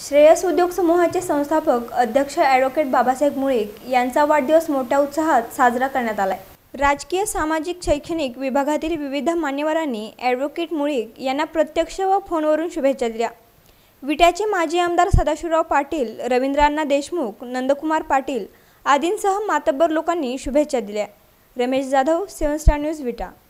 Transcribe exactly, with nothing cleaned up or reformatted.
श्रेयस उद्योग समूहाचे संस्थापक अध्यक्ष ॲडव्होकेट बाबासाहेब मुळीक यांचा वाढदिवस मोठ्या उत्साहात साजरा करण्यात आला आहे। राजकीय, सामाजिक, शैक्षणिक विभागातील विविध मान्यवरांनी ॲडव्होकेट मुळीक यांना प्रत्यक्ष व फोनवरून शुभेच्छा दिल्या। विट्याचे माजी आमदार सदाशिवराव पाटील, रवींद्रअण्णा देशमुख, नंदकुमार पाटील आदींसह मातब्बर लोकांनी शुभेच्छा दिल्या। Ramesh Jadhav, seven star news, विटा।